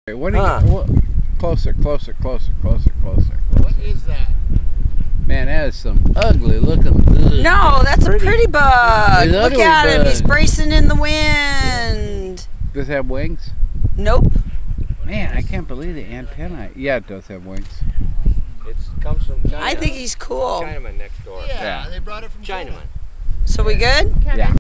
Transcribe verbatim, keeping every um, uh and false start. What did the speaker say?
What are Huh. you? What, closer, closer, closer, closer, closer. What is that? Man, that is some ugly looking. Ugh. No, that's Pretty. a pretty bug. It's Look ugly at him. He's bug. bracing in the wind. Does it have wings? Nope. Man, I can't believe the antenna. Yeah, it does have wings. It comes from China. I think he's cool. Chinaman next door. Yeah, Yeah. they brought it from China. Chinaman. So we good? Yeah.